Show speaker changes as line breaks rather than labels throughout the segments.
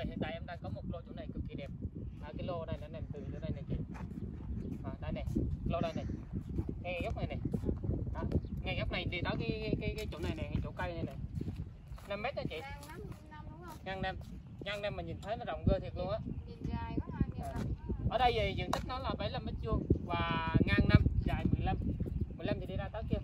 này hiện tại em đang có một lô chỗ này cực kỳ đẹp. Cái lô này nó nằm từ chỗ này này chị. Đây này, lô đây này, ngay góc này này. Ngay góc này đi tới cái chỗ này này, cái chỗ cây này này. 5 mét đó chị. Ngang 5 mà nhìn thấy nó rộng ghê thiệt luôn á. Ở đây thì diện tích nó là 75 mét vuông và ngang 5, dài 15. 15 thì đi ra tới kia.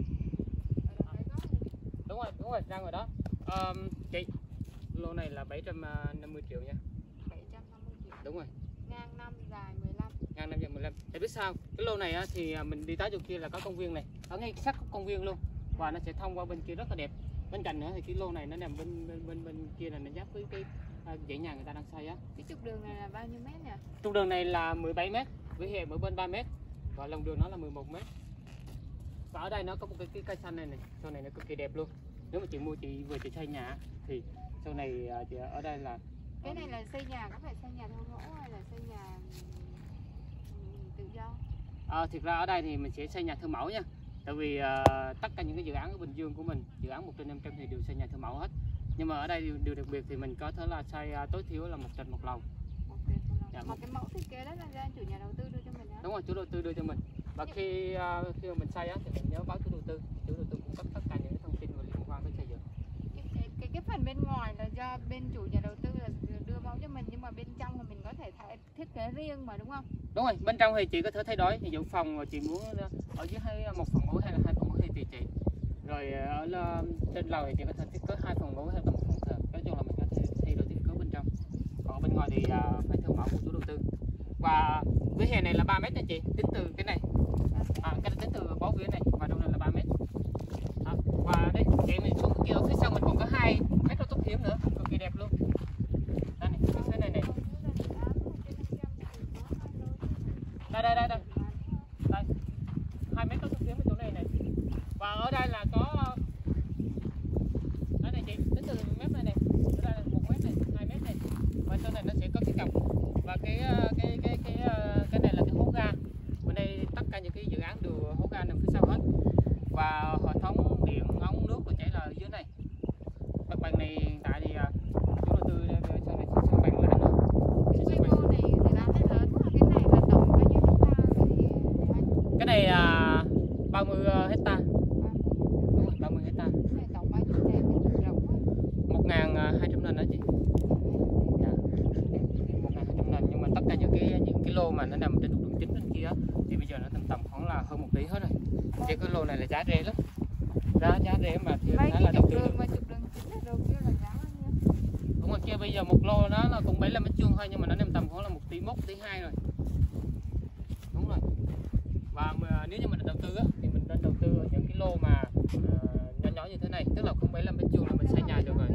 Đúng rồi, ra ngoài đó. Chị, lô này là 750 triệu nha.
750 triệu.
Đúng rồi.
Ngang 5, dài 15.
Ngang 5 dài 15. Để biết sao? Cái lô này á, thì mình đi tới chỗ kia là có công viên này, ở ngay sát công viên luôn. Và nó sẽ thông qua bên kia rất là đẹp. Bên cạnh nữa thì cái lô này nó nằm bên kia là nó giáp với cái dãy nhà người ta đang xây á.
Cái trục đường này là bao nhiêu mét nhỉ?
Trục đường này là 17 mét, vỉa hè mỗi bên 3 mét và lòng đường nó là 11 mét. Và ở đây nó có một cái cây xanh này này, sau này nó cực kỳ đẹp luôn. Nếu mà chị mua chị vừa chị xây nhà thì sau này chị ở đây là
cái này là xây nhà, có phải xây nhà theo mẫu hay là xây nhà tự do?
Thực ra ở đây thì mình sẽ xây nhà theo mẫu nha. Tại vì tất cả những cái dự án ở Bình Dương của mình, dự án 1 trên 500 thì đều xây nhà theo mẫu hết. Nhưng mà ở đây điều đặc biệt thì mình có thể là xây tối thiểu là 1 trệt 1 lầu.
Mà cái mẫu thiết kế đó là do chủ nhà đầu tư đưa cho mình á?
Đúng rồi, chủ đầu tư đưa cho mình. Và khi mà mình xây á thì mình nhớ báo chủ đầu tư. Chủ đầu tư cung cấp tất cả những cái thông tin liên quan tới xây dựng.
Cái phần bên ngoài là do bên chủ nhà đầu tư là đưa báo cho mình, nhưng mà bên trong thì mình có thể thiết kế riêng mà, đúng không?
Đúng rồi, bên trong thì chị có thể thay đổi. Ví dụ phòng mà chị muốn ở dưới hay 1 phòng ngủ hay là 2 phòng ngủ thì tùy chị. Rồi ở trên lầu thì chị có thể thiết kế 2 phòng ngủ hay là 1 phòng thờ. Nói chung là mình có thể thay đổi thiết kế bên trong. Còn bên ngoài thì phải theo mẫu của chủ đầu tư. Và vỉa hè này là 3 mét nha chị, tính từ cái này. Cái tính từ bó vỉa này và trong này là 3 mét. Và đây chị mình xuống kia ở phía sau mình còn có 2 mét cao tốc hiếm nữa, cực kỳ đẹp luôn. Đây này, cái này này. Đây. 2 mét cao tốc hiếm ở chỗ này này. Và ở đây là có đây này chị, tính từ mét này này, ở đây là 1 mét này, 2 mét này. Và chỗ này nó sẽ có cái cọc và cái này là cái hố ga. Bên đây tất cả những cái dự án đều hố ga nằm phía sau hết. Và hệ thống điện ống nước và chảy là ở dưới này. Mặt bằng này hiện tại thì chủ đầu tư sau này sẽ sang bằng lại nữa.
Quy mô này dự án này lớn quá, cái này là tổng bao nhiêu hectare vậy anh?
Cái này 30 hectare. Đúng rồi, 30 hectare.
Cái này tổng bao nhiêu nền, rộng quá.
1.200 nền đó chị. Dạ. 1.200 nền, nhưng mà tất cả những cái lô mà nó nằm trên trục đường chính bên kia thì bây giờ nó tầm khoảng là hơn 1 tỷ hết rồi. Chỉ cái lô này là giá rẻ lắm. Giá rẻ mà thì nó là đầu tư.
Mà trục đường chính là đầu tư là giá bao nhiêu?
Đúng rồi, kia bây giờ một lô nó là cũng 75 mét vuông thôi, nhưng mà nó nằm tầm khoảng là 1 tỷ 1, 1 tỷ 2 rồi. Đúng rồi. Và nếu như mình đầu tư á thì mình nên đầu tư ở những cái lô mà nhỏ nhỏ như thế này, tức là không 75 mét vuông là mình xây nhà được rồi.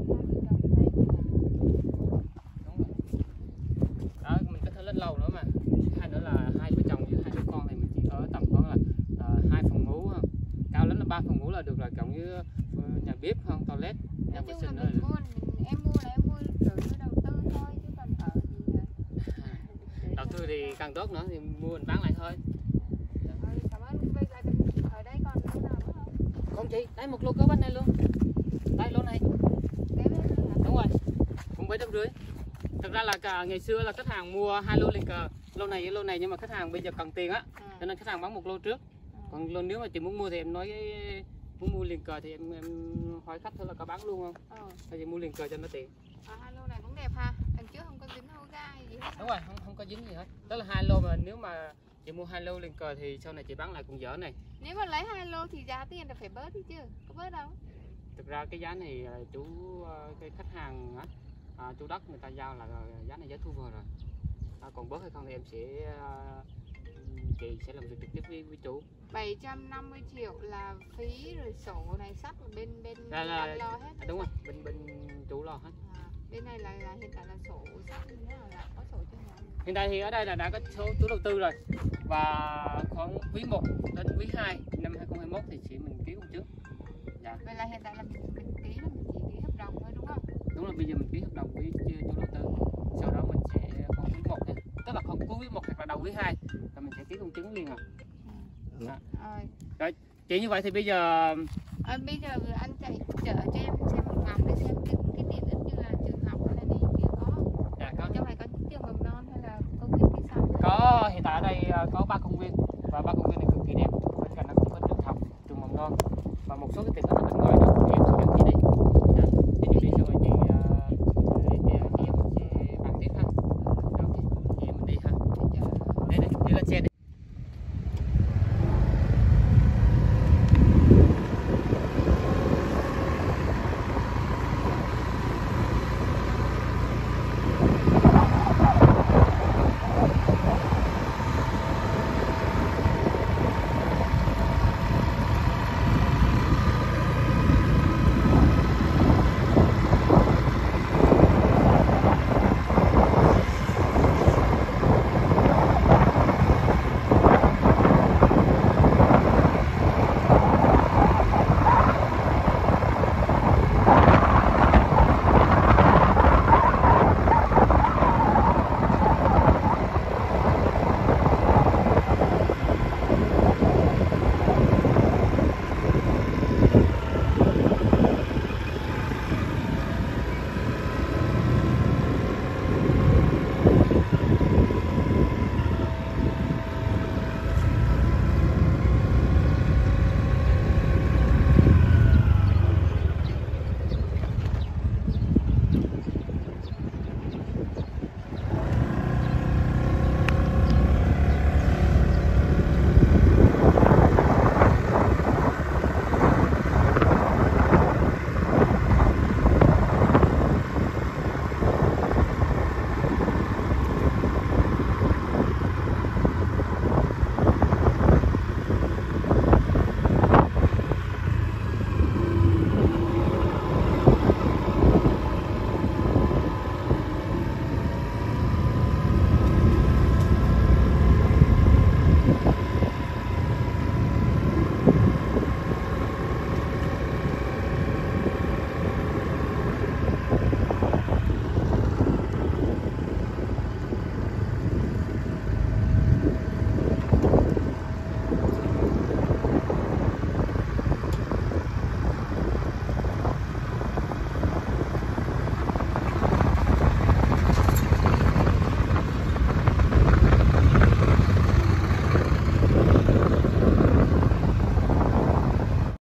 Đúng rồi. Đó, mình có thể lên lầu nữa mà. Hay nữa là 2 vợ chồng với 2 đứa con thì mình chỉ ở tầm khoảng là 2 phòng ngủ, cao lắm là 3 phòng ngủ là được rồi, cộng như nhà bếp không, toilet, nhà vệ sinh nữa.
Em mua là em mua tự đầu tư thôi, chứ còn ở thì
đầu tư thì càng tốt nữa thì mua mình bán lại thôi.
Cảm ơn. Bây giờ ở đây còn lô nào nữa không?
Không chị, đấy một lô kế bên này luôn. Đây lô này. Đúng rồi, cũng 750. Thật ra là ngày xưa là khách hàng mua 2 lô liền cờ, lô này với lô này, nhưng mà khách hàng bây giờ cần tiền á, cho nên khách hàng bán 1 lô trước. Còn nếu mà chị muốn mua thì em nói muốn mua liền cờ thì em hỏi khách thử là có bán luôn không? Hay chị mua liền cờ cho nó tiện.
2 lô này cũng đẹp ha, đằng trước không có dính hố ga hay gì hết.
Đúng rồi, không có dính gì hết. Đó là 2 lô mà nếu mà chị mua 2 lô liền cờ thì sau này chị bán lại cũng dở này.
Nếu mà lấy 2 lô thì giá tiền là phải bớt đi chứ, có bớt đâu?
Thực ra cái giá này cái khách hàng chủ đất người ta giao là giá này giá thu vừa rồi. Còn bớt hay không thì em sẽ chị sẽ làm việc trực tiếp với chủ.
750 triệu là phí rồi sổ này sắt bên
là
lo hết.
Đúng rồi, bên chủ lo hết.
Bên này là hiện tại là sổ sắt là có sổ cho nhà.
Hiện tại thì ở đây là đã có số chủ đầu tư rồi. Và khoảng quý 1 đến quý 2 năm 2021 thì mình ký công chứng. Dạ.
Vậy là hiện tại là mình ký là mình chỉ ký hợp đồng thôi đúng không?
Đúng rồi, bây giờ mình ký hợp đồng với chủ đầu tư. Sau đó mình sẽ có quý 1 này. Tức là không cuối quý 1 hoặc là đầu quý 2 là mình sẽ ký công chứng liền à. Rồi, chị như vậy thì bây giờ
bây giờ anh chạy chở cho em xem một vòng để xem cái tiện ích như là trường học hay là này kia có không?
và bắt